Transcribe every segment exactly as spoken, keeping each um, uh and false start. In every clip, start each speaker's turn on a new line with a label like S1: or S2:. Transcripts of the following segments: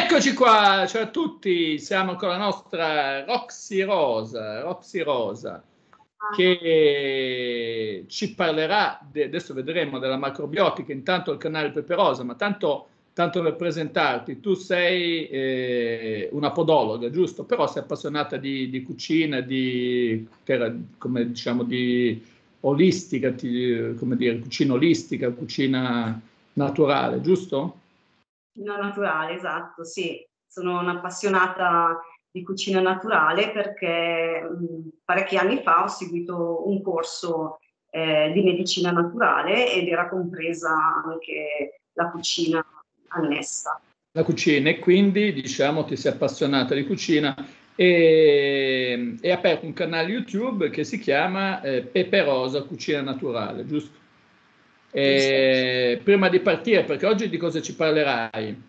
S1: Eccoci qua, ciao a tutti, siamo con la nostra Roxy Rosa, Roxy Rosa, che ci parlerà, de, adesso vedremo, della macrobiotica, intanto il canale Pepe Rosa, ma tanto, tanto per presentarti, tu sei eh, una podologa, giusto? Però sei appassionata di, di cucina, di, come diciamo, di olistica, di, come dire, cucina olistica, cucina naturale, giusto?
S2: No, naturale, esatto, sì. Sono un'appassionata di cucina naturale perché mh, parecchi anni fa ho seguito un corso eh, di medicina naturale ed era compresa anche la cucina annessa.
S1: La cucina e quindi diciamo ti sei appassionata di cucina e hai aperto un canale YouTube che si chiama eh, Pepe Rosa Cucina Naturale, giusto?
S2: Giusto?
S1: E prima di partire, perché oggi di cosa ci parlerai?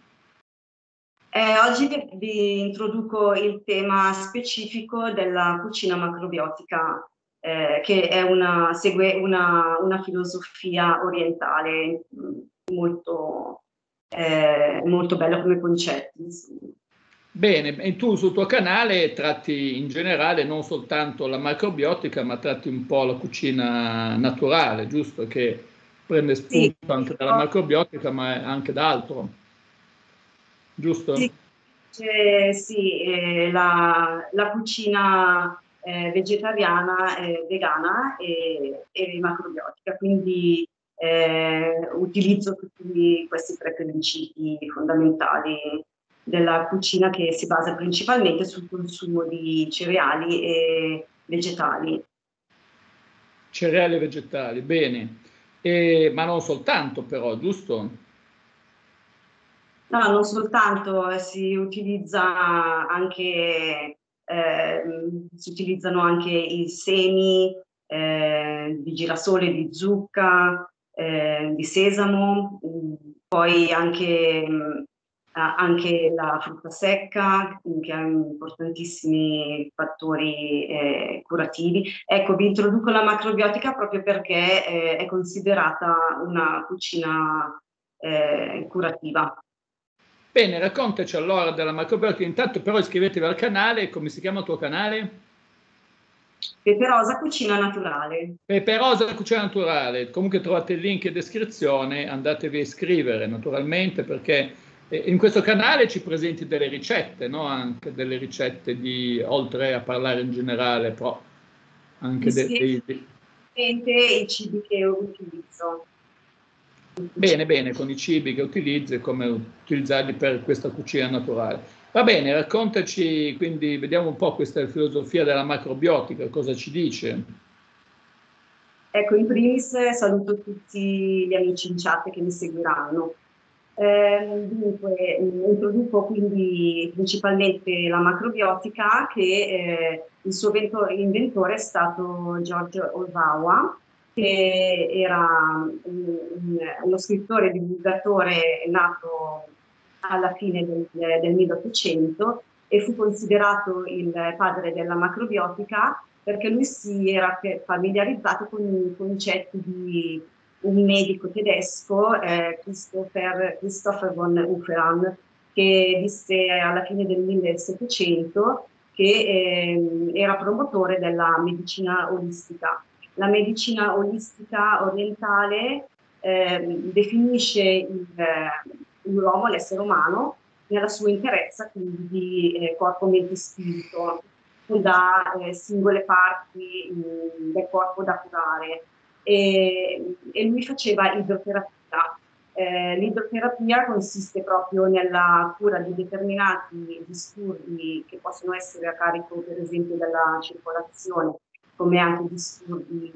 S2: Eh, oggi vi, vi introduco il tema specifico della cucina macrobiotica, eh, che è una, segue una, una filosofia orientale mh, molto, eh, molto bella come concetto.
S1: Bene, e tu sul tuo canale tratti in generale non soltanto la macrobiotica, ma tratti un po' la cucina naturale, giusto? Che prende
S2: Sì,
S1: spunto anche dalla macrobiotica, ma anche da altro, giusto?
S2: sì, c'è, sì, eh, la, la cucina eh, vegetariana, eh, vegana e, e macrobiotica, quindi eh, utilizzo tutti questi tre principi fondamentali della cucina che si basa principalmente sul consumo di cereali e vegetali.
S1: Cereali vegetali, bene. E, ma non soltanto però, giusto?
S2: No, non soltanto, eh, si utilizza anche, eh, si utilizzano anche i semi eh, di girasole, di zucca, eh, di sesamo, mh, poi anche, mh, a- anche la frutta secca, che ha importantissimi fattori eh, curativi. Ecco, vi introduco la macrobiotica proprio perché eh, è considerata una cucina eh, curativa.
S1: Bene, raccontaci allora della macrobiotica. Intanto però iscrivetevi al canale, come si chiama il tuo canale?
S2: Peperosa cucina naturale.
S1: Pepe Rosa Cucina Naturale. Comunque trovate il link in descrizione, andatevi a iscrivere naturalmente perché eh, in questo canale ci presenti delle ricette, no? Anche delle ricette di, oltre a parlare in generale, però
S2: Mi
S1: anche dei...
S2: spiego
S1: dei- dei-
S2: i cibi che utilizzo in
S1: Bene,
S2: cucina.
S1: bene, con i cibi che utilizzi e come utilizzarli per questa cucina naturale. Va bene, raccontaci, quindi vediamo un po' questa filosofia della macrobiotica, cosa ci dice.
S2: Ecco, in primis saluto tutti gli amici in chat che mi seguiranno. Eh, dunque, mh, introduco quindi principalmente la macrobiotica, che eh, il suo vento- inventore è stato George Orwell, che era un- un- uno scrittore e divulgatore nato alla fine del, del milleottocento e fu considerato il padre della macrobiotica perché lui si era familiarizzato con i concetti di un medico tedesco, eh, Christopher, Christopher von Ufferan, che disse alla fine del millesettecento che eh, era promotore della medicina olistica. La medicina olistica orientale eh, definisce il, eh, l'uomo, l'essere umano, nella sua interezza, quindi di eh, corpo, mente e spirito, da eh, singole parti mh, del corpo da curare. E, e lui faceva idroterapia. Eh, l'idroterapia consiste proprio nella cura di determinati disturbi che possono essere a carico, per esempio, della circolazione, come anche disturbi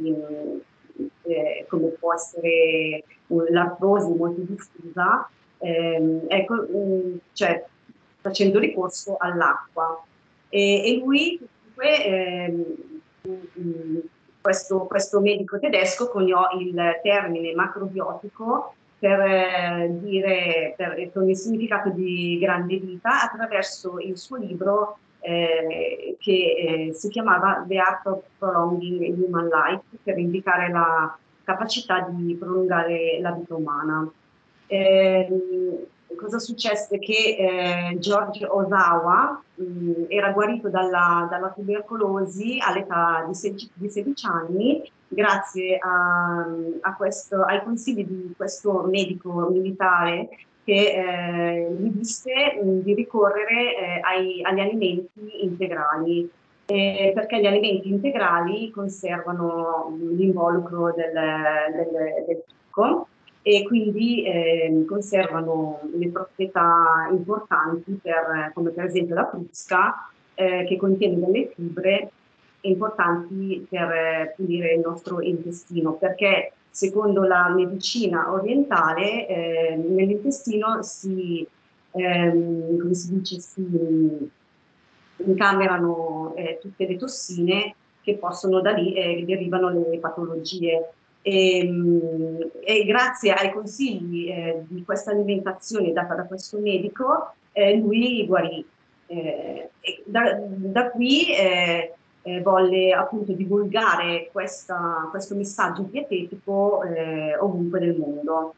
S2: eh, come può essere l'artrosi molto diffusa, ehm, ecco, mh, cioè, facendo ricorso all'acqua. E, e lui comunque ehm, mh, questo, questo medico tedesco coniò il termine macrobiotico per eh, dire, per, con il significato di grande vita attraverso il suo libro eh, che eh, si chiamava The Art of Prolonging Human Life, per indicare la capacità di prolungare la vita umana. Eh, cosa successe? Che eh, George Osawa mh, era guarito dalla, dalla tubercolosi all'età di, sedici, di sedici anni grazie a, a questo, ai consigli di questo medico militare che eh, gli disse mh, di ricorrere eh, ai, agli alimenti integrali. Eh, perché gli alimenti integrali conservano l'involucro del, del, del succo e quindi eh, conservano le proprietà importanti per, come per esempio la crusca eh, che contiene delle fibre importanti per eh, pulire il nostro intestino, perché secondo la medicina orientale eh, nell'intestino si, ehm, come si dice, si incamerano eh, tutte le tossine che possono da lì eh, derivano le patologie. E, mh, e grazie ai consigli eh, di questa alimentazione data da questo medico, eh, lui guarì. Eh, e da, da qui eh, eh, volle appunto divulgare questa, questo messaggio dietetico eh, ovunque nel mondo.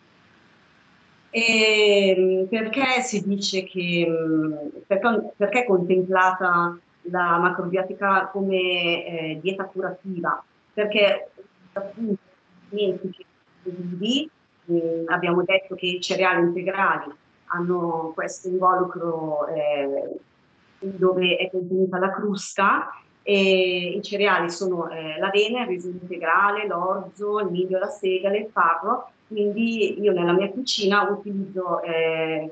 S2: E perché si dice che, perché, perché è contemplata la macrobiotica come eh, dieta curativa? Perché appunto che vivi, eh, abbiamo detto che i cereali integrali hanno questo involucro eh, dove è contenuta la crusca e i cereali sono eh, l'avena, il riso integrale, l'orzo, il miglio, la segale, il farro. Quindi io nella mia cucina utilizzo eh,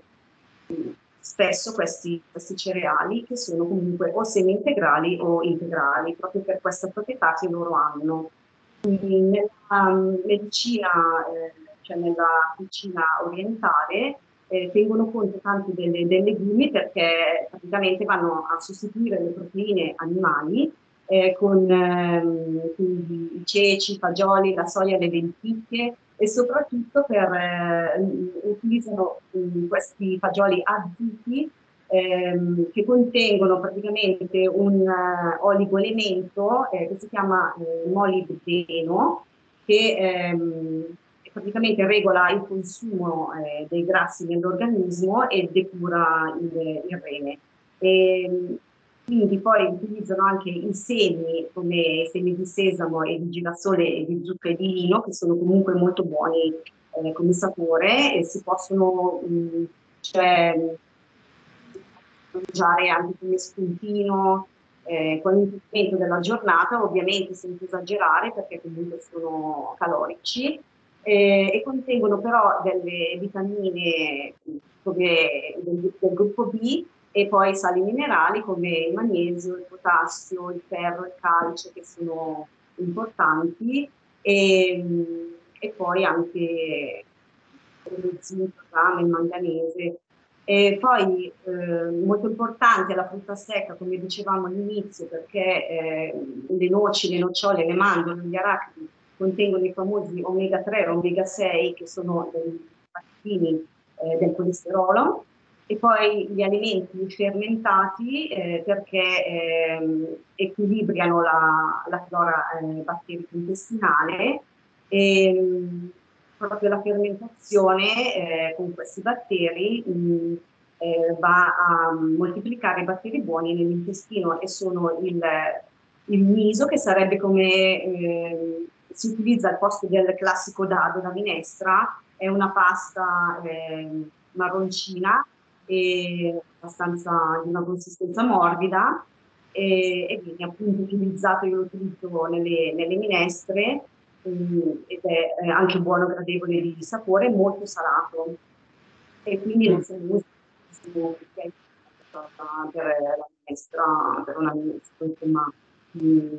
S2: spesso questi, questi cereali che sono comunque o semi-integrali o integrali, proprio per questa proprietà che loro hanno. Quindi nella um, medicina, eh, cioè nella cucina orientale, eh, tengono conto tanto delle, dei legumi perché praticamente vanno a sostituire le proteine animali eh, con ehm, quindi i ceci, i fagioli, la soia, le lenticchie e soprattutto per, eh, utilizzano mh, questi fagioli additi ehm, che contengono praticamente un uh, oligoelemento eh, che si chiama eh, molibdeno che ehm, praticamente regola il consumo eh, dei grassi nell'organismo e depura il, il rene. E, quindi poi utilizzano anche i semi come i semi di sesamo e di girasole e di zucca e di lino che sono comunque molto buoni eh, come sapore e si possono mh, cioè, mangiare anche come spuntino eh, qualunque momento della giornata, ovviamente senza esagerare perché comunque sono calorici eh, e contengono però delle vitamine come del, del gruppo B e poi sali minerali come il magnesio, il potassio, il ferro, il calcio che sono importanti e, e poi anche lo zinco, il rame, il manganese. E poi eh, molto importante la frutta secca, come dicevamo all'inizio, perché eh, le noci, le nocciole, le mandorle, gli arachidi contengono i famosi omega tre e omega sei, che sono dei pattini eh, del colesterolo, e poi gli alimenti fermentati eh, perché eh, equilibrano la, la flora eh, batterica intestinale e proprio la fermentazione eh, con questi batteri mh, eh, va a moltiplicare i batteri buoni nell'intestino e sono il, il miso che sarebbe come eh, si utilizza al posto del classico dado, la minestra, è una pasta eh, marroncina e abbastanza di una consistenza morbida e, e viene appunto utilizzato, io lo utilizzo nelle, nelle minestre um, ed è eh, anche buono, gradevole di sapore, molto salato e quindi non sono molto per la minestra, per una minestra insomma mh,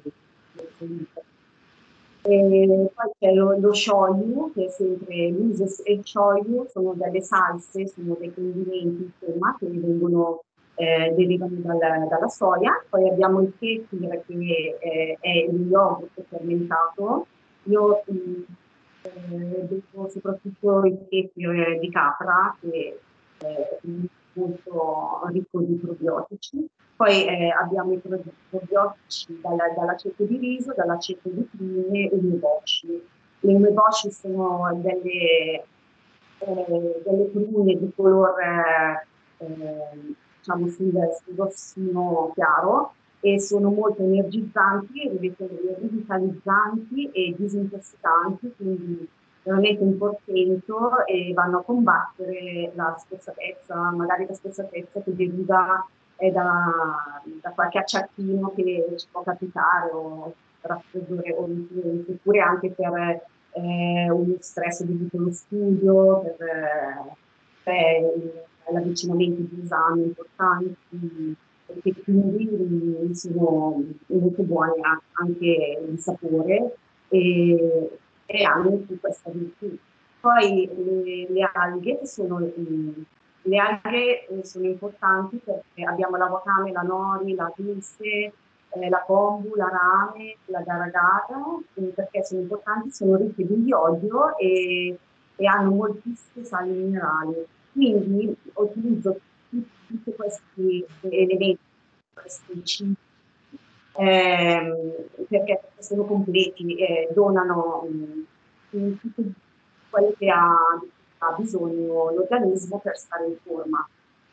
S2: e poi c'è lo, lo shoyu, che è sempre l'uso e il shoyu, sono delle salse, sono dei condimenti insomma, che vengono, eh, derivano dal, dalla soia. Poi abbiamo il kefir, che eh, è il yogurt fermentato. Io mh, eh, bevo soprattutto il kefir di capra, che è molto ricco di probiotici. Poi eh, abbiamo i probiotici dalla, dall'aceto di riso, dall'aceto di prune e gli umeboshi. Le umeboshi sono delle, eh, delle prune di colore eh, diciamo sul, sul rossino chiaro, e sono molto energizzanti, rivitalizzanti e disintossicanti, quindi veramente un portento, e vanno a combattere la spossatezza, magari la spossatezza che deriva eh, da, da qualche acciacchino che ci può capitare, o raffreddore o influenza, oppure anche per eh, uno stress dovuto allo studio, per, eh, per l'avvicinamento di esami importanti, e quindi sono molto buone anche il sapore, e, e hanno più questa virtù. Poi le, le alghe sono, le alghe sono importanti perché abbiamo la wakame, la nori, la dulce, eh, la kombu, la rame, la garagata, perché sono importanti, sono ricche di iodio e, e hanno moltissimi sali minerali. Quindi utilizzo tutti questi elementi, questi cibi, ehm, perché sono completi e donano um, tutto quello che ha, ha bisogno l'organismo per stare in forma.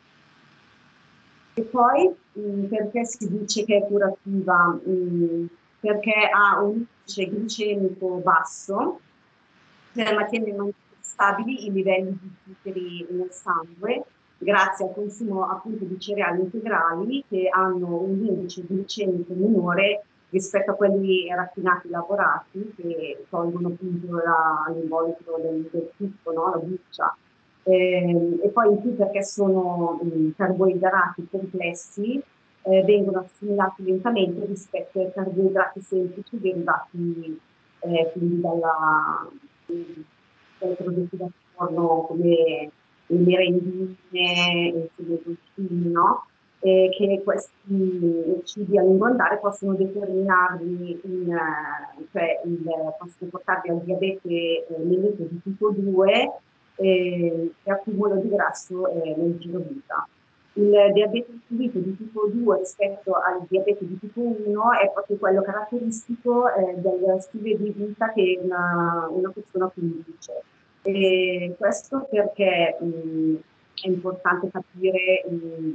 S2: E poi mh, perché si dice che è curativa? Mh, perché ha un indice glicemico basso, cioè mantiene stabili i livelli di zuccheri nel sangue, grazie al consumo appunto di cereali integrali che hanno un indice glicemico minore rispetto a quelli raffinati lavorati, che tolgono appunto l'involucro del, del succo, no? La buccia. Eh, e poi in più perché sono mh, carboidrati complessi, eh, vengono assimilati lentamente rispetto ai carboidrati semplici derivati eh, quindi dalla, dai prodotti da forno come le merendine, i dolcini, no? E che questi cibi a lungo andare possono determinarli, in, cioè il, possono portarvi al diabete eh, mellito di tipo due eh, e accumulo di grasso eh, nel giro vita. Il diabete mellito di tipo due rispetto al diabete di tipo uno è proprio quello caratteristico eh, del stile di vita che una, una persona conduce. E questo perché mh, è importante capire mh,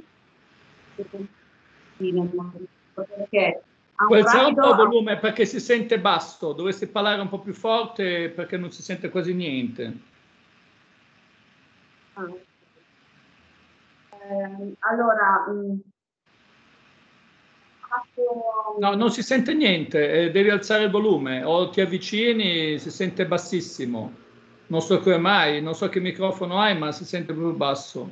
S2: perché ha
S1: Puoi
S2: un
S1: alzare un po'
S2: rapido...
S1: il volume perché si sente basso, dovresti parlare un po' più forte perché non si sente quasi niente.
S2: Ah, eh, allora, mh, fatto...
S1: No, non si sente niente, eh, devi alzare il volume o ti avvicini, si sente bassissimo. Non so come mai, non so che microfono hai, ma si sente proprio basso.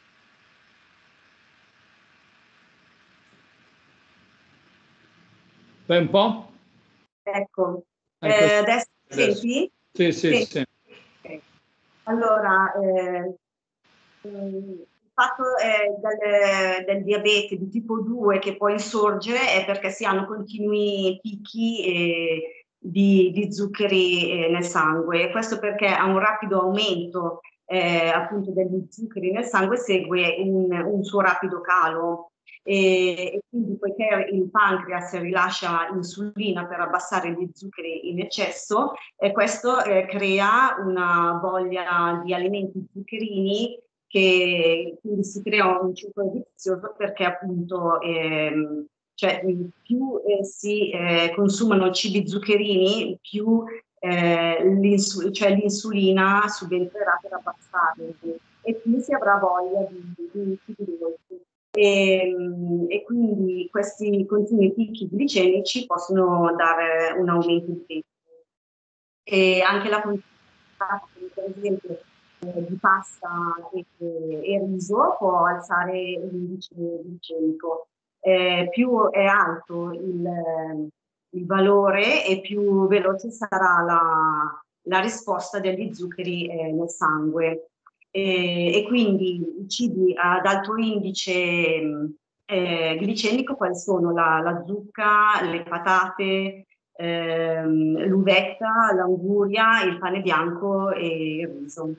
S1: Fai un po'?
S2: Ecco,
S1: Ecco,
S2: eh, adesso
S1: adesso.
S2: senti?
S1: Sì, sì,
S2: Senti?
S1: sì.
S2: Okay. Allora, eh, il fatto eh, del, del diabete di tipo due che poi insorge è perché si hanno continui picchi eh, di, di zuccheri eh, nel sangue. Questo perché a un rapido aumento eh, appunto degli zuccheri nel sangue segue un, un suo rapido calo. E, e quindi poiché il pancreas rilascia insulina per abbassare gli zuccheri in eccesso, e questo eh, crea una voglia di alimenti zuccherini, che quindi si crea un ciclo vizioso perché appunto ehm, cioè, più eh, si eh, consumano cibi zuccherini, più eh, l'insu- cioè, l'insulina subentrerà per abbassare, e più si avrà voglia di, di cibi dolci. E, e quindi questi continui picchi glicemici possono dare un aumento di peso. E anche la quantità, per esempio, eh, di pasta e, e riso può alzare l'indice glicemico. Eh, più è alto il, il valore e più veloce sarà la, la risposta degli zuccheri eh, nel sangue. E, e quindi i cibi ad alto indice eh, glicemico quali sono? La, la zucca, le patate, ehm, l'uvetta, l'anguria, il pane bianco e il riso.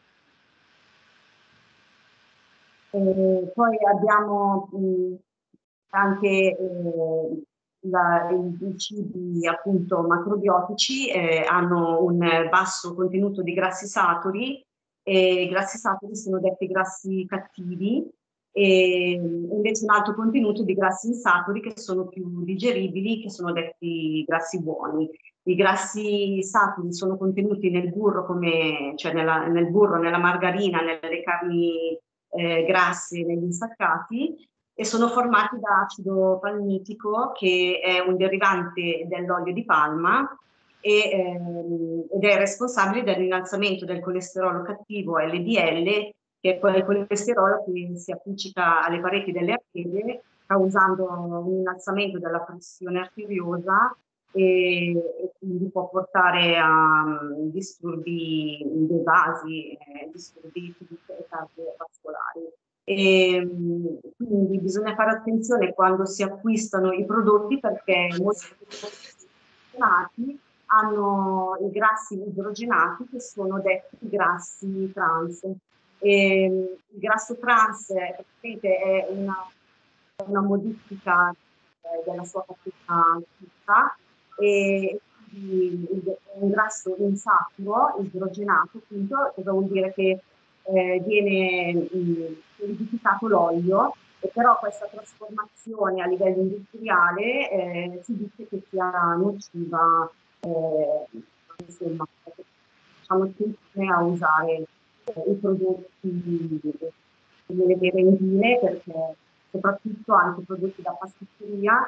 S2: E poi abbiamo mh, anche eh, la, i, i cibi appunto macrobiotici, eh, hanno un basso contenuto di grassi saturi, e i grassi saturi sono detti grassi cattivi, e invece un alto contenuto di grassi insaturi che sono più digeribili, che sono detti grassi buoni. I grassi saturi sono contenuti nel burro, come, cioè nella, nel burro, nella margarina, nelle carni eh, grasse, negli insaccati, e sono formati da acido palmitico, che è un derivante dell'olio di palma, e, ehm, ed è responsabile dell'innalzamento del colesterolo cattivo L D L, che è quel colesterolo che si appiccica alle pareti delle arterie, causando un innalzamento della pressione arteriosa, e, e quindi può portare a um, disturbi dei vasi, eh, disturbi cardiovascolari. E, um, quindi bisogna fare attenzione quando si acquistano i prodotti, perché molti prodotti hanno i grassi idrogenati, che sono detti grassi trans. E, il grasso trans è una, una modifica eh, della sua catena fissa, e quindi è un grasso insaturo, idrogenato, appunto, cosa vuol dire che eh, viene solidificato l'olio, e però questa trasformazione a livello industriale eh, si dice che sia nociva, eh, insomma, facciamo attenzione a usare i prodotti delle merendine, perché soprattutto anche prodotti da pasticceria,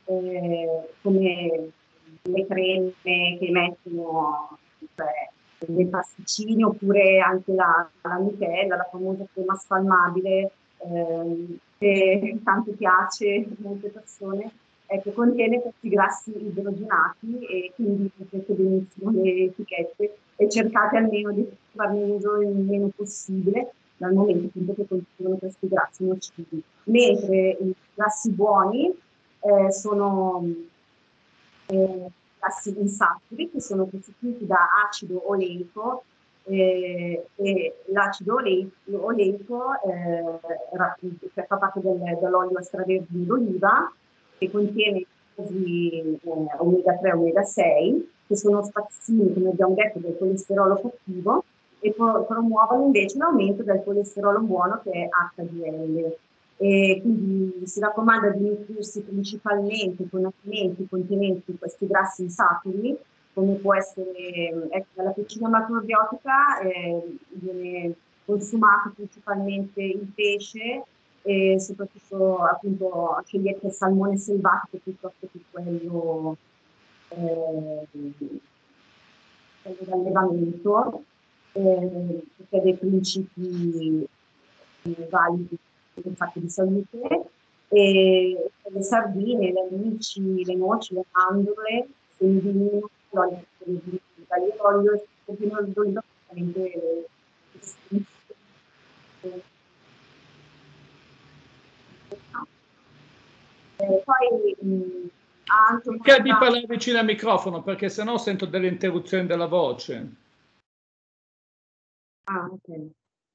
S2: eh, come le creme che mettono, cioè dei pasticcini, oppure anche la, la Nutella, la famosa crema spalmabile, eh, che tanto piace a molte persone, eh, che contiene questi grassi idrogenati, e quindi potete benissimo le etichette e cercate almeno di farne uso il meno possibile, dal momento appunto che contengono questi grassi nocivi. Mentre i grassi buoni eh, sono eh, grassi insaturi, che sono costituiti da acido oleico, eh, e l'acido oleico, oleico eh, che fa parte del, dell'olio extravergine d'oliva, che contiene eh, omega tre e omega sei, che sono spazzini, come abbiamo detto, del colesterolo cattivo, e promuovono invece l'aumento del colesterolo buono, che è H D L. E quindi si raccomanda di nutrirsi principalmente con alimenti contenenti questi grassi insaturi, come può essere, ecco, la cucina macrobiotica eh, viene consumato principalmente il pesce, e soprattutto appunto scegliete il salmone selvatico piuttosto che quello eh, d'allevamento, eh, perché ha dei principi validi un sacco di salute. E le sardine, le alici, le noci, le mandorle, semi di lino, l'olio di tagliolio e il vino d'oliva, praticamente eh, poi mh, ha anche una...
S1: Cerca di parlare vicino al microfono, perché sennò sento delle interruzioni della voce.
S2: Ah, ok.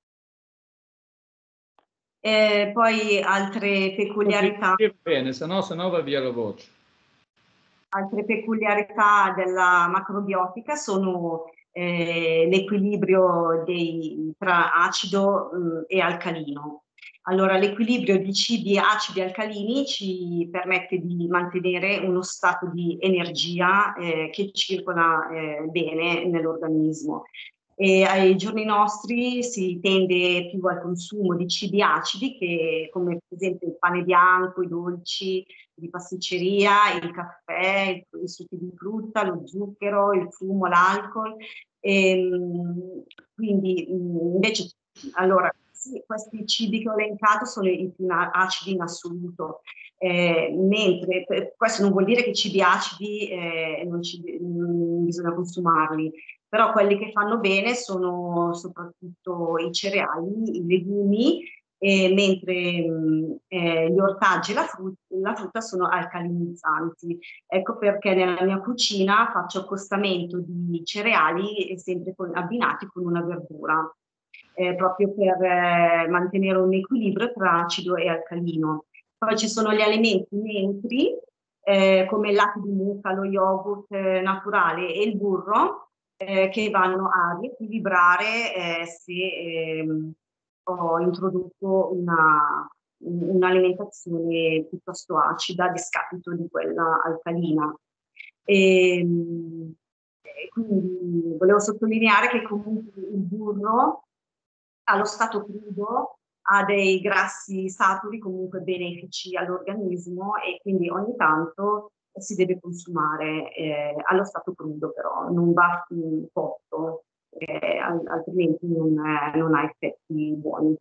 S2: Eh, poi altre peculiarità.
S1: Bene, sennò, sennò va via la voce.
S2: Altre peculiarità della macrobiotica sono eh, l'equilibrio tra acido mh, e alcalino. Allora, l'equilibrio di cibi acidi e alcalini ci permette di mantenere uno stato di energia eh, che circola eh, bene nell'organismo. E ai giorni nostri si tende più al consumo di cibi acidi, che, come per esempio il pane bianco, i dolci di pasticceria, il caffè, i succhi di frutta, lo zucchero, il fumo, l'alcol. Quindi invece, allora, sì, questi cibi che ho elencato sono i più acidi in assoluto. Eh, mentre questo non vuol dire che i cibi acidi eh, non, ci, non bisogna consumarli, però quelli che fanno bene sono soprattutto i cereali, i legumi, eh, mentre mh, eh, gli ortaggi e la, frut la frutta sono alcalinizzanti. Ecco perché nella mia cucina faccio accostamento di cereali sempre con, abbinati con una verdura, eh, proprio per eh, mantenere un equilibrio tra acido e alcalino. Poi ci sono gli alimenti neutri, eh, come il latte di mucca, lo yogurt eh, naturale e il burro, eh, che vanno a riequilibrare eh, se ehm, ho introdotto una, un'alimentazione piuttosto acida a discapito di quella alcalina. E, e quindi volevo sottolineare che comunque il burro allo stato crudo ha dei grassi saturi comunque benefici all'organismo e quindi ogni tanto si deve consumare eh, allo stato crudo, però non va mh, cotto, eh, altrimenti non, eh, non ha effetti buoni.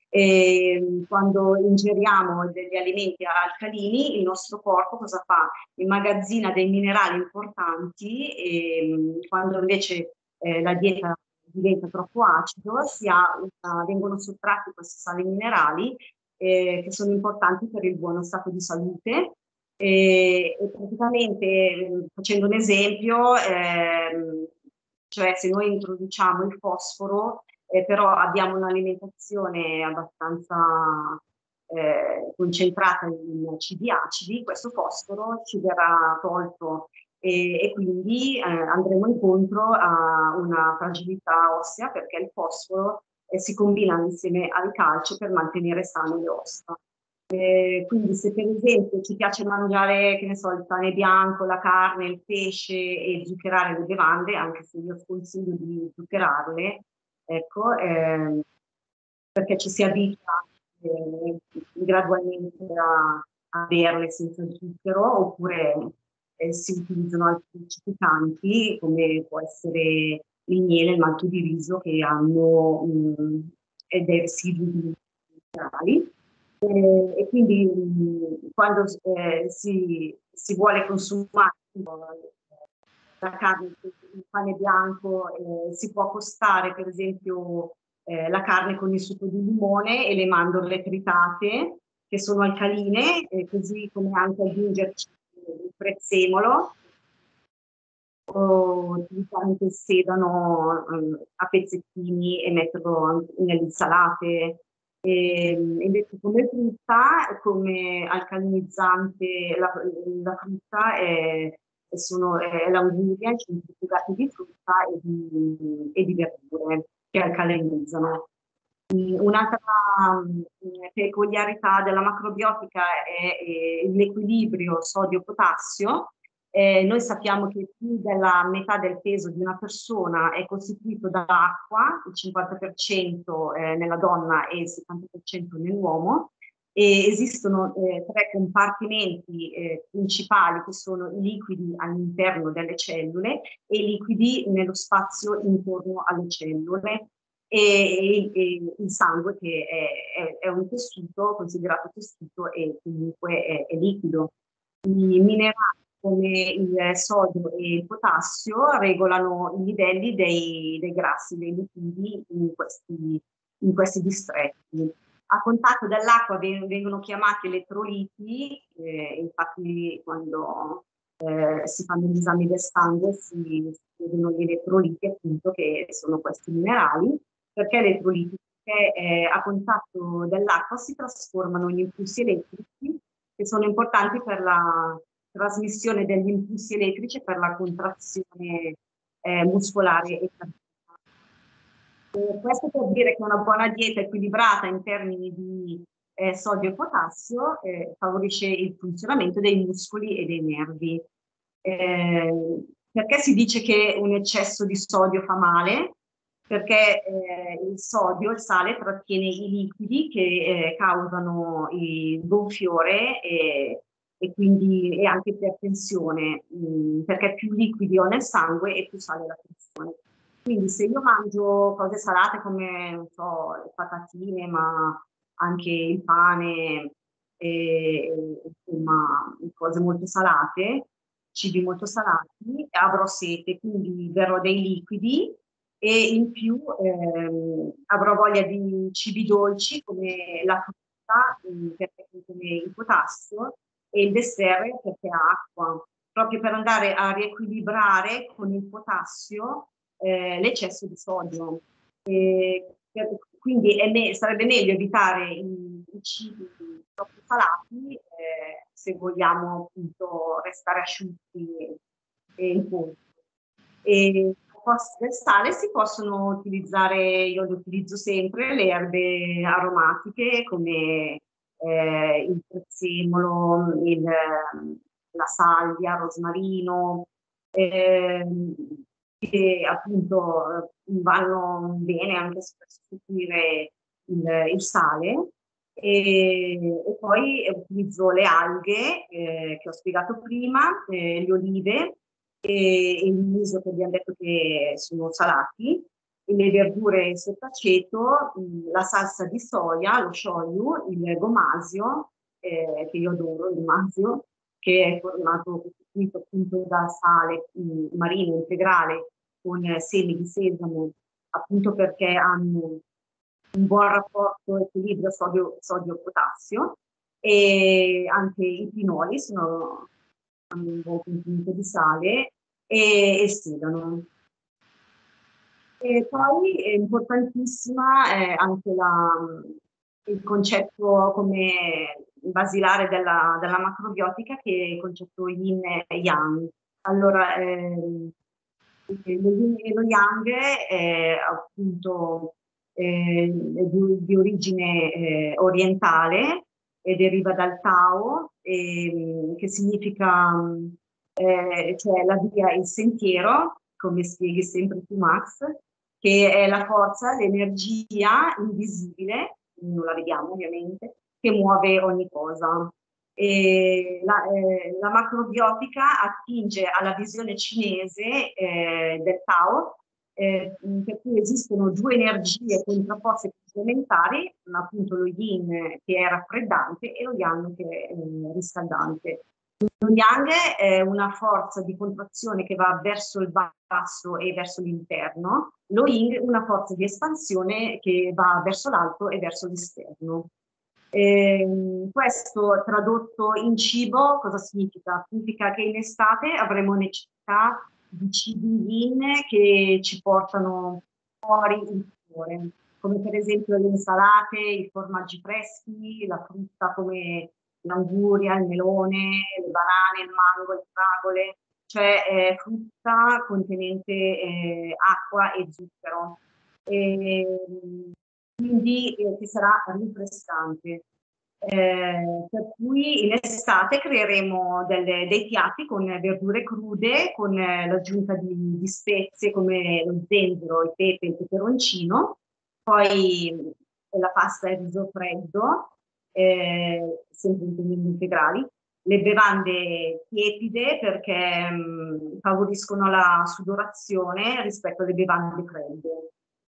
S2: E quando ingeriamo degli alimenti alcalini, il nostro corpo cosa fa? Immagazzina dei minerali importanti e quando invece eh, la dieta diventa troppo acido, si ha una, vengono sottratti questi sali minerali eh, che sono importanti per il buono stato di salute. E, e praticamente, facendo un esempio, ehm, cioè se noi introduciamo il fosforo, eh, però abbiamo un'alimentazione abbastanza eh, concentrata in cibi acidi, questo fosforo ci verrà tolto e, e quindi eh, andremo incontro a una fragilità ossea perché il fosforo eh, si combina insieme al calcio per mantenere sane le ossa. Eh, quindi se per esempio ci piace mangiare, che ne so, il pane bianco, la carne, il pesce e zuccherare le bevande, anche se io sconsiglio di zuccherarle, ecco, eh, perché ci si abitua eh, gradualmente a, a berle senza zucchero, oppure eh, si utilizzano altri cipicanti, come può essere il miele, il malto di riso, che hanno mh, dei residui minerali. E, e quindi mh, quando eh, si, si vuole consumare la carne, il pane bianco, eh, si può accostare per esempio eh, la carne con il succo di limone e le mandorle tritate, che sono alcaline, eh, così come anche aggiungerci il prezzemolo, o utilizzare il sedano um, a pezzettini e metterlo nelle insalate. E, invece come frutta, come alcalinizzante, la, la frutta è, sono, è l'anguria, centrifugati di frutta e di, e di verdure che alcalinizzano. Un'altra um, peculiarità della macrobiotica è, è l'equilibrio sodio-potassio. Eh, noi sappiamo che più della metà del peso di una persona è costituito da acqua, il cinquanta per cento eh, nella donna e il settanta per cento nell'uomo, e esistono eh, tre compartimenti eh, principali che sono i liquidi all'interno delle cellule e i liquidi nello spazio intorno alle cellule. E, e il sangue che è, è, è un tessuto, considerato tessuto e comunque è, è liquido. I minerali come il sodio e il potassio regolano i livelli dei, dei grassi, dei lipidi in questi, in questi distretti. A contatto dell'acqua vengono chiamati elettroliti, eh, infatti quando eh, si fanno gli esami del sangue si, si vedono gli elettroliti appunto che sono questi minerali. Perché elettroliti? Perché eh, a contatto dell'acqua si trasformano in impulsi elettrici che sono importanti per la trasmissione degli impulsi elettrici e per la contrazione eh, muscolare e cardiaca. Eh, questo per dire che una buona dieta equilibrata in termini di eh, sodio e potassio eh, favorisce il funzionamento dei muscoli e dei nervi. Eh, perché si dice che un eccesso di sodio fa male? Perché eh, il sodio, il sale, trattiene i liquidi che eh, causano il gonfiore e, e quindi e anche ipertensione, mh, perché più liquidi ho nel sangue e più sale la tensione. Quindi se io mangio cose salate come, non so, le patatine, ma anche il pane, e, insomma, cose molto salate, cibi molto salati, avrò sete, quindi berrò dei liquidi e in più ehm, avrò voglia di cibi dolci come la frutta, mh, perché contiene il potassio, e il dessert perché ha acqua, proprio per andare a riequilibrare con il potassio eh, l'eccesso di sodio. E, per, quindi è me, sarebbe meglio evitare i, i cibi troppo salati eh, se vogliamo appunto restare asciutti e in punto. E posto del sale si possono utilizzare, io le utilizzo sempre, le erbe aromatiche come eh, il prezzemolo, il, la salvia, rosmarino, ehm, che appunto eh, vanno bene anche per sostituire il, il sale. E, e poi utilizzo le alghe eh, che ho spiegato prima, eh, le olive e, e il riso che abbiamo detto che sono salati, e le verdure sott'aceto, mh, la salsa di soia, lo shoyu, il gomasio, eh, che io adoro, il gomasio, che è formato, costituito appunto da sale mh, marino integrale con eh, semi di sesamo, appunto perché hanno un buon rapporto equilibrio sodio-potassio, e anche i pinoli sono, hanno un buon contenuto di sale e, e sedano. E poi è importantissima eh, anche la, il concetto come basilare della, della macrobiotica, che è il concetto yin e yang. Allora, eh, lo yin e lo yang è appunto eh, di, di origine eh, orientale e deriva dal Tao, eh, che significa eh, cioè la via, il sentiero, come spieghi sempre tu Max, che è la forza, l'energia invisibile, non la vediamo ovviamente, che muove ogni cosa. E la, eh, la macrobiotica attinge alla visione cinese eh, del Tao, eh, per cui esistono due energie contrapposte e complementari, appunto lo yin che è raffreddante e lo yang che è eh, riscaldante. Lo yang è una forza di contrazione che va verso il basso e verso l'interno, lo yin una forza di espansione che va verso l'alto e verso l'esterno. Eh, questo tradotto in cibo cosa significa? Significa che in estate avremo necessità di cibi yin che ci portano fuori il cuore, come per esempio le insalate, i formaggi freschi, la frutta come l'anguria, il melone, le banane, il mango, le fragole, cioè eh, frutta contenente eh, acqua e zucchero. E, quindi eh, che sarà rinfrescante. Eh, per cui in estate creeremo delle, dei piatti con verdure crude, con eh, l'aggiunta di, di spezie come lo zenzero, il pepe, il peperoncino, poi la pasta e il riso freddo, eh, sempre in integrali, le bevande tiepide perché mh, favoriscono la sudorazione rispetto alle bevande fredde.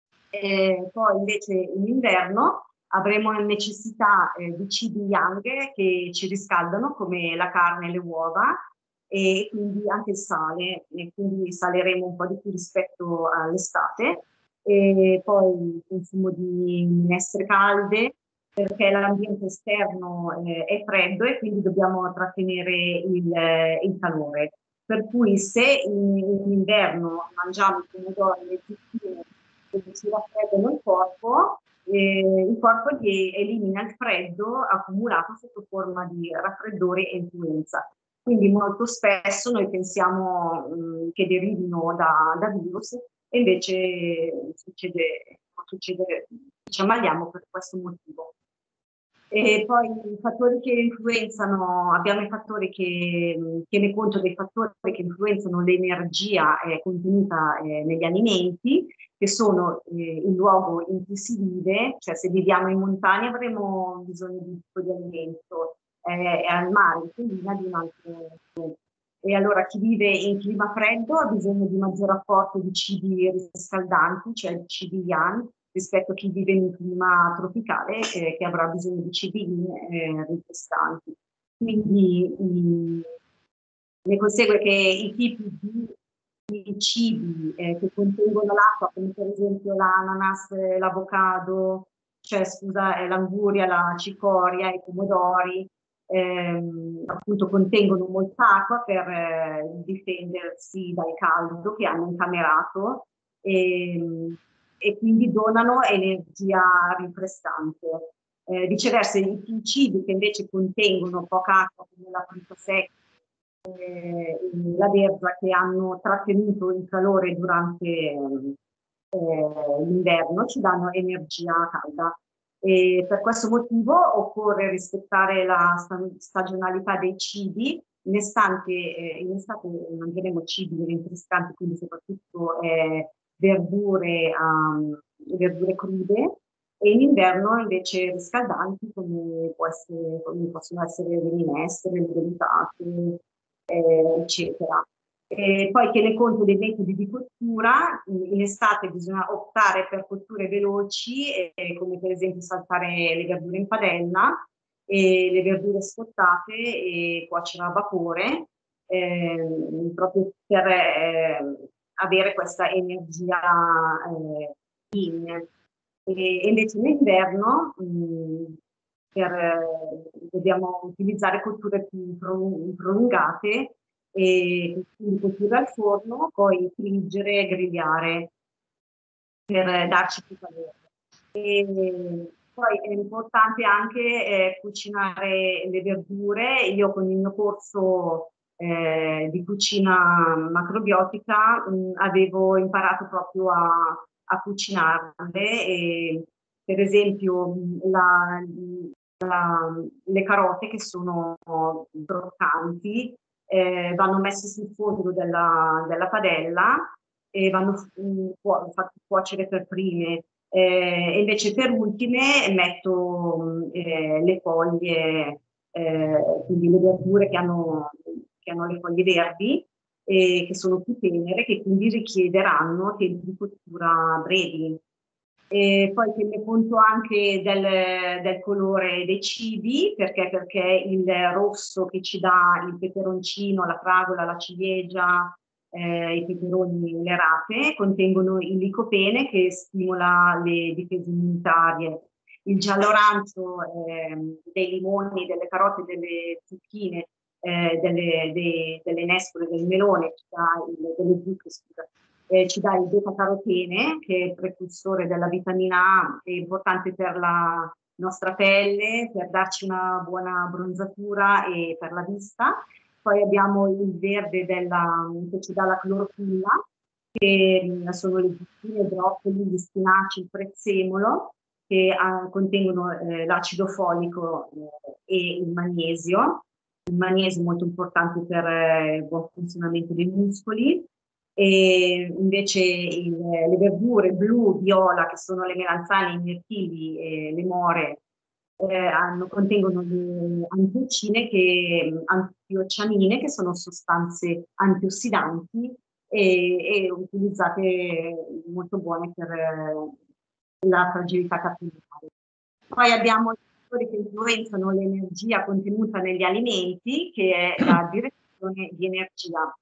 S2: E poi invece in inverno avremo necessità eh, di cibi yang che ci riscaldano come la carne e le uova, e quindi anche il sale, e quindi saleremo un po' di più rispetto all'estate. E poi il consumo di minestre calde perché l'ambiente esterno eh, è freddo e quindi dobbiamo trattenere il, eh, il calore. Per cui se in, in inverno mangiamo i pomodori, le zucchine che ci raffreddano il corpo, eh, il corpo gli elimina il freddo accumulato sotto forma di raffreddore e influenza. Quindi molto spesso noi pensiamo mh, che derivino da, da virus, e invece succede, succede, ci ammaliamo per questo motivo. E poi i fattori che influenzano, abbiamo i fattori che tiene conto dei fattori che influenzano l'energia eh, contenuta eh, negli alimenti, che sono eh, il luogo in cui si vive, cioè se viviamo in montagna avremo bisogno di un tipo di alimento, eh, al mare, in collina di un altro. E allora chi vive in clima freddo ha bisogno di maggior apporto di cibi riscaldanti, cioè cibi yang, rispetto a chi vive in un clima tropicale eh, che avrà bisogno di cibi eh, rinfrescanti. Quindi mh, ne consegue che i tipi di, di cibi eh, che contengono l'acqua, come per esempio l'ananas, l'avocado, cioè scusa, eh, l'anguria, la cicoria, i pomodori, ehm, appunto contengono molta acqua per eh, difendersi dal caldo che hanno incamerato, e, e quindi donano energia rinfrescante. Eh, viceversa, i cibi che invece contengono poca acqua, come la frutta secca, eh, la verza che hanno trattenuto il calore durante eh, l'inverno, ci danno energia calda. E per questo motivo occorre rispettare la stagionalità dei cibi. In estate, eh, in estate mangeremo cibi rinfrescanti, quindi soprattutto eh, verdure, um, verdure crude, e in inverno invece riscaldanti come, può essere, come possono essere le minestre, le veritate, eh, eccetera. E poi tiene conto dei metodi di cottura. In estate bisogna optare per cotture veloci, eh, come per esempio saltare le verdure in padella e le verdure scottate e cuocere a vapore, eh, proprio per eh, avere questa energia eh, in. E, e invece in inverno mh, per, eh, dobbiamo utilizzare cotture più prolungate, e quindi cottura al forno, poi friggere e grigliare per darci più calore. E poi è importante anche eh, cucinare le verdure. Io con il mio corso eh, di cucina macrobiotica mh, avevo imparato proprio a, a cucinarle. E, per esempio la, la, le carote, che sono croccanti, eh, vanno messe sul fondo della, della padella e vanno fatti cuocere per prime. Eh, invece per ultime metto eh, le foglie, eh, quindi le verdure che hanno, che hanno le foglie verdi, e che sono più tenere, che quindi richiederanno tempi di cottura brevi. E poi tiene conto anche del, del colore dei cibi, perché, perché il rosso che ci dà il peperoncino, la fragola, la ciliegia, eh, i peperoni, le rape, contengono il licopene, che stimola le difese immunitarie. Il giallo arancio eh, dei limoni, delle carote, delle zucchine, eh, delle, dei, delle nespole, del melone, il, delle zucche, scusa, eh, ci dà il beta-carotene, che è il precursore della vitamina A, è importante per la nostra pelle, per darci una buona bronzatura e per la vista. Poi abbiamo il verde della, che ci dà la clorofilla, che sono le zucchine, i broccoli, gli spinaci, il prezzemolo, che ah, contengono eh, l'acido folico eh, e il magnesio. Il magnesio è molto importante per eh, il buon funzionamento dei muscoli. E invece il, le verdure blu, viola, che sono le melanzane, i mirtilli e le more, eh, hanno, contengono le antioccine, che, antiocianine, che sono sostanze antiossidanti e, e utilizzate molto buone per eh, la fragilità capillare. Poi abbiamo i fattori che influenzano l'energia contenuta negli alimenti, che è la direzione di energia.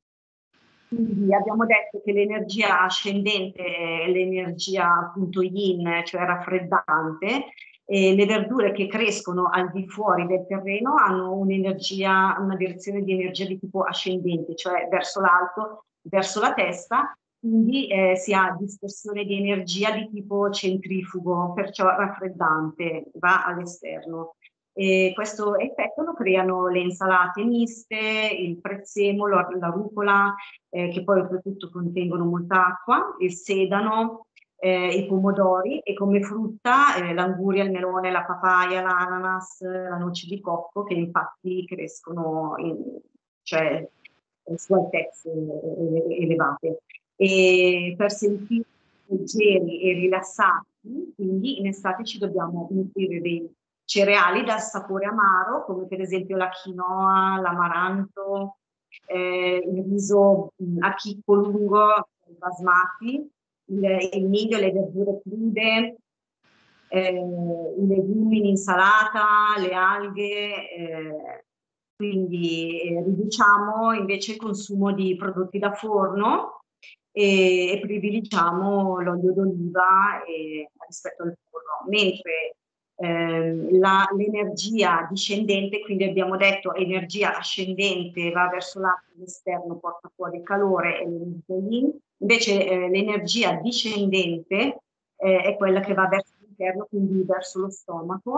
S2: Quindi abbiamo detto che l'energia ascendente è l'energia appunto yin, cioè raffreddante, e le verdure che crescono al di fuori del terreno hanno un'energia, una direzione di energia di tipo ascendente, cioè verso l'alto, verso la testa, quindi eh, si ha dispersione di energia di tipo centrifugo, perciò raffreddante, va all'esterno. E questo effetto lo creano le insalate miste, il prezzemolo, la rucola, eh, che poi oltretutto contengono molta acqua, il sedano, eh, i pomodori, e come frutta eh, l'anguria, il melone, la papaya, l'ananas, la noce di cocco, che infatti crescono in, cioè, su altezze elevate. E per sentirsi leggeri e rilassati, quindi in estate ci dobbiamo nutrire dei cereali dal sapore amaro, come per esempio la quinoa, l'amaranto, eh, il riso a chicco lungo, il basmati, il, il miglio, le verdure crude, eh, i legumi in insalata, le alghe. Eh, quindi eh, riduciamo invece il consumo di prodotti da forno e, e privilegiamo l'olio d'oliva eh, rispetto al forno, mentre eh, l'energia discendente, quindi abbiamo detto energia ascendente va verso l'alto, l'esterno porta fuori il calore e l'energia yin, invece eh, l'energia discendente eh, è quella che va verso l'interno, quindi verso lo stomaco,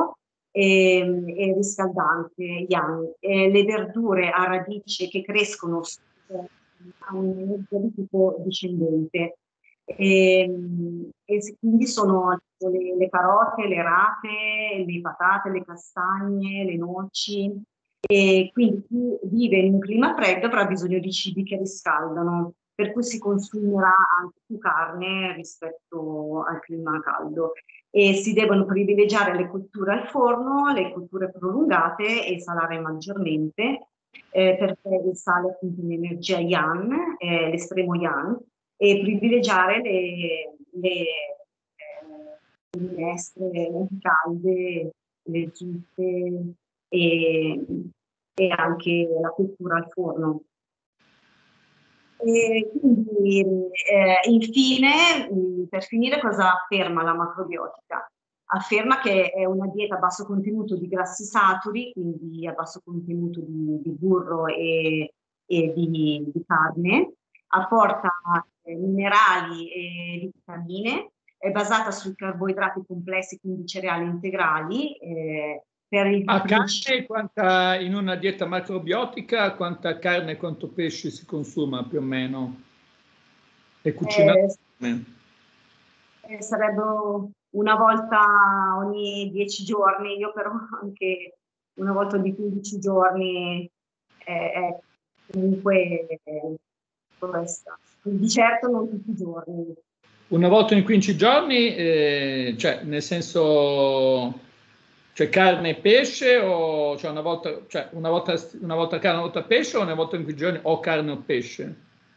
S2: e, e riscaldante, yang. E le verdure a radice che crescono hanno un'energia di tipo discendente. E, e quindi sono le, le carote, le rape, le patate, le castagne, le noci. E quindi chi vive in un clima freddo avrà bisogno di cibi che riscaldano, per cui si consumerà anche più carne rispetto al clima caldo. E si devono privilegiare le cotture al forno, le cotture prolungate e salare maggiormente, eh, perché il sale appunto è un'energia yang, eh, l'estremo yang, e privilegiare le, le, eh, le minestre calde, le zuppe e, e anche la cottura al forno. E quindi, eh, infine, mh, per finire, cosa afferma la macrobiotica? Afferma che è una dieta a basso contenuto di grassi saturi, quindi a basso contenuto di, di burro e, e di, di carne, apporta eh, minerali e vitamine, è basata sui carboidrati complessi, quindi cereali integrali. Eh, per il
S1: A carne, quanta, in una dieta macrobiotica, quanta carne e quanto pesce si consuma più o meno? E cucinato?
S2: Eh, eh, sarebbero una volta ogni dieci giorni, io però anche una volta ogni quindici giorni eh, è comunque eh, questa. Di certo non tutti i giorni.
S1: Una volta ogni quindici giorni, eh, cioè nel senso, cioè carne e pesce, o cioè una volta, cioè una volta, una volta carne, una volta pesce, o una volta in quindici giorni o carne o pesce?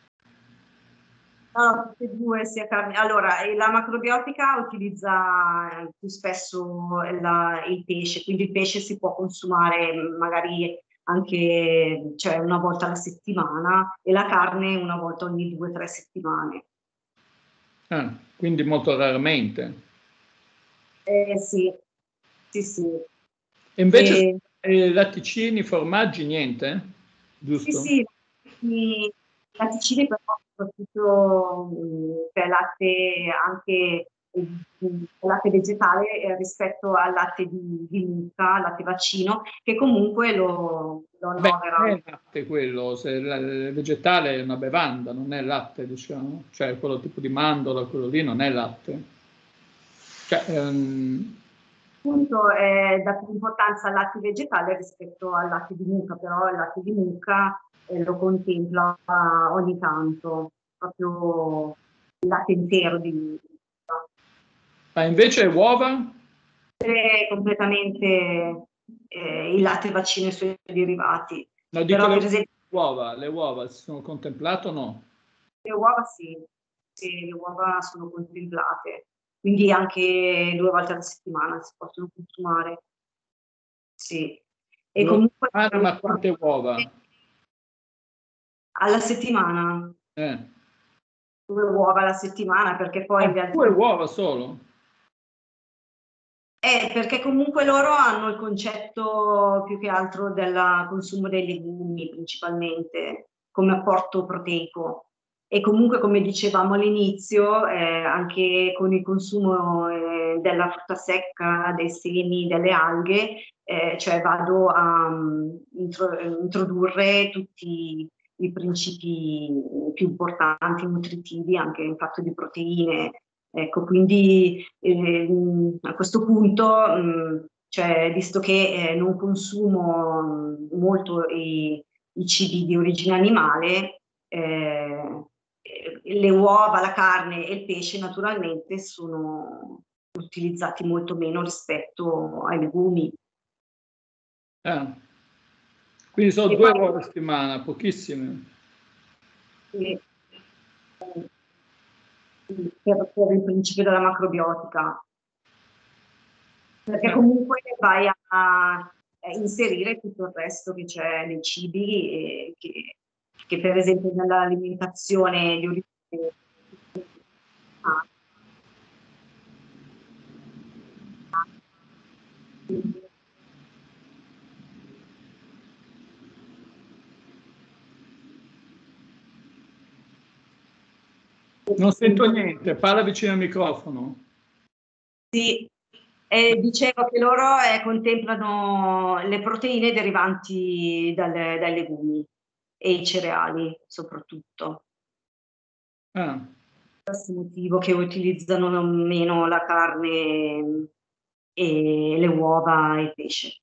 S2: No, tutte e due, sia carne. Allora, la macrobiotica utilizza più spesso la- il pesce, quindi il pesce si può consumare magari anche, cioè, una volta alla settimana, e la carne una volta ogni due o tre settimane.
S1: Ah, quindi molto raramente.
S2: Eh, sì, sì, sì.
S1: E invece
S2: E,
S1: eh, latticini, formaggi, niente?
S2: sì,
S1: Giusto?
S2: sì, i latticini però soprattutto mh, per latte anche mh, latte vegetale eh, rispetto al latte di, di mucca, latte vaccino, che comunque lo, lo
S1: Vabbè, non
S2: annovera.
S1: è latte quello, se il il vegetale è una bevanda, non è latte, diciamo. Cioè quello tipo di mandorla, quello lì non è latte. Cioè, ehm,
S2: Appunto eh, dà più importanza al latte vegetale rispetto al latte di mucca, però il latte di mucca eh, lo contempla ogni tanto, proprio il latte intero di mucca.
S1: ma invece uova?
S2: Completamente eh, il latte vaccino e i suoi derivati.
S1: No, dico
S2: Però
S1: le
S2: per esempio
S1: uova, le uova si sono contemplate o no?
S2: le uova sì, sì, le uova sono contemplate, quindi anche due volte alla settimana si possono consumare. Sì. E
S1: Due
S2: comunque
S1: settimane, ma quante uova?
S2: alla settimana,
S1: Eh.
S2: due uova alla settimana, perché poi
S1: Ah,
S2: gli altri...
S1: due uova solo?
S2: Eh, perché comunque loro hanno il concetto più che altro del consumo dei legumi principalmente come apporto proteico, e comunque come dicevamo all'inizio eh, anche con il consumo eh, della frutta secca, dei semi, delle alghe, eh, cioè vado a um, intro- introdurre tutti i principi più importanti, nutritivi, anche in fatto di proteine. Ecco, quindi eh, a questo punto, mh, cioè, visto che eh, non consumo mh, molto i, i cibi di origine animale, eh, le uova, la carne e il pesce naturalmente sono utilizzati molto meno rispetto ai legumi.
S1: Eh. Quindi sono
S2: E
S1: due
S2: poi
S1: uova a settimana, pochissime.
S2: eh, per, per il principio della macrobiotica, perché
S1: Eh.
S2: comunque vai a, a inserire tutto il resto che c'è nei cibi, e che, che per esempio nell'alimentazione di origine ah,
S1: Non sento niente, parla vicino al microfono.
S2: sì, E dicevo che loro eh, contemplano le proteine derivanti dal, dai legumi e i cereali soprattutto.
S1: Ah.
S2: Questo motivo che utilizzano meno la carne e le uova e il pesce.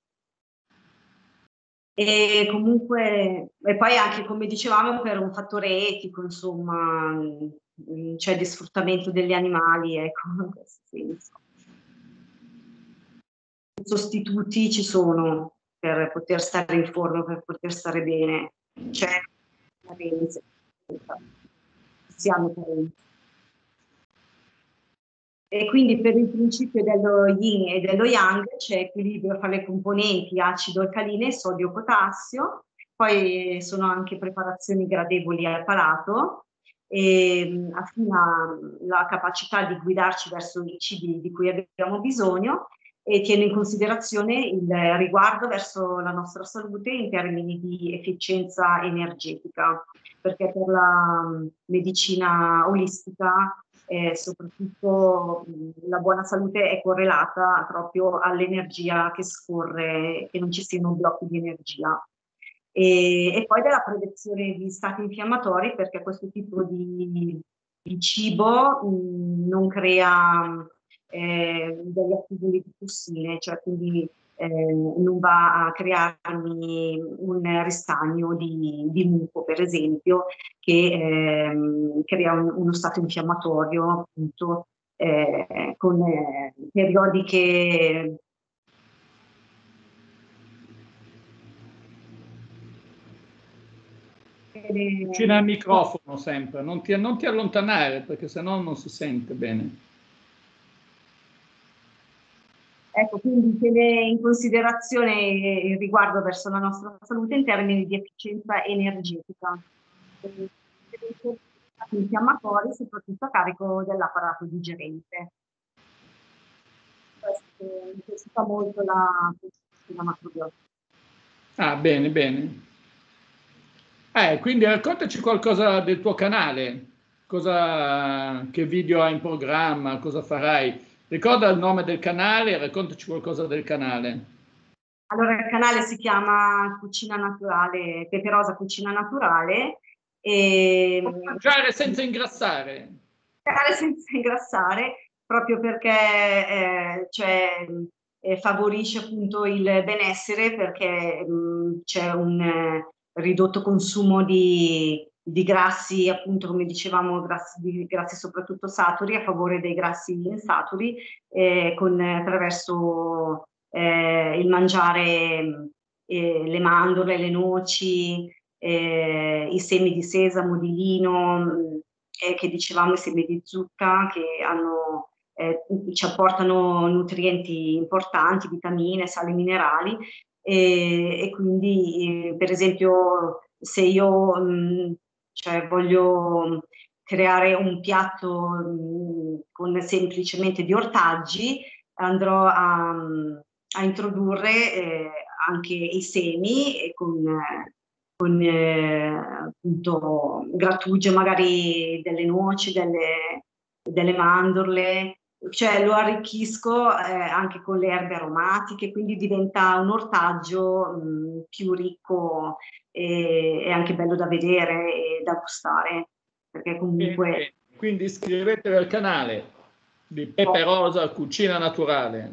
S2: E comunque, e poi anche come dicevamo per un fattore etico, insomma, cioè di sfruttamento degli animali, ecco, in questo senso. Sostituti ci sono per poter stare in forma, per poter stare bene. C'è carenze, si hanno carenze. E quindi per il principio dello yin e dello yang c'è equilibrio fra le componenti acido alcaline e sodio potassio, poi sono anche preparazioni gradevoli al palato e affina la capacità di guidarci verso i cibi di cui abbiamo bisogno e tiene in considerazione il riguardo verso la nostra salute in termini di efficienza energetica, perché per la medicina olistica eh, soprattutto mh, la buona salute è correlata proprio all'energia che scorre, che non ci siano blocchi di energia. E, e poi della prevenzione di stati infiammatori, perché questo tipo di, di cibo mh, non crea eh, degli accumuli di tossine, cioè quindi eh, non va a crearmi un ristagno di, di muco, per esempio, che ehm, crea un, uno stato infiammatorio, appunto, eh, con eh, periodiche.
S1: Vicino al microfono sempre, non ti, non ti allontanare perché sennò non si sente bene.
S2: Ecco, quindi tiene in considerazione il riguardo verso la nostra salute in termini di efficienza energetica, infiammatori, soprattutto a carico dell'apparato digerente. Questo necessita molto la, la macrobiotica.
S1: Ah, bene, bene. Eh, quindi raccontaci qualcosa del tuo canale, cosa, che video hai in programma, cosa farai. Ricorda il nome del canale e raccontaci qualcosa del canale.
S2: Allora, il canale si chiama Cucina Naturale, Peperosa Cucina Naturale. E
S1: mangiare senza ingrassare.
S2: Mangiare senza ingrassare, proprio perché eh, cioè, eh, favorisce appunto il benessere, perché c'è un eh, ridotto consumo di, di grassi, appunto come dicevamo, grassi, di, grassi soprattutto saturi, a favore dei grassi insaturi, eh, con, attraverso eh, il mangiare eh, le mandorle, le noci, eh, i semi di sesamo, di lino, eh, che dicevamo i semi di zucca, che hanno, eh, ci apportano nutrienti importanti, vitamine, sali minerali, e, e quindi eh, per esempio se io mh, cioè, voglio creare un piatto mh, con semplicemente di ortaggi, andrò a, a introdurre eh, anche i semi e con, con eh, appunto grattugia magari delle noci, delle, delle mandorle, cioè lo arricchisco eh, anche con le erbe aromatiche, quindi diventa un ortaggio mh, più ricco e, e anche bello da vedere e da gustare, perché comunque...
S1: Bene, quindi iscrivetevi al canale di Peperosa Cucina Naturale.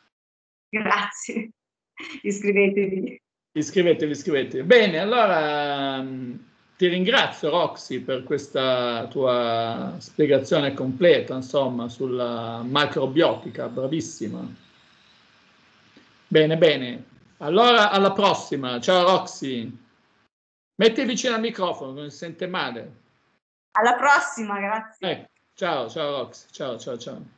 S2: Grazie, iscrivetevi.
S1: Iscrivetevi, iscrivetevi. Bene, allora ti ringrazio Roxy per questa tua spiegazione completa, insomma, sulla macrobiotica, bravissima. Bene, bene. Allora alla prossima. Ciao Roxy. Metti vicino al microfono, non si sente male.
S2: Alla prossima, grazie.
S1: Eh, ciao, ciao Roxy. Ciao, ciao, ciao.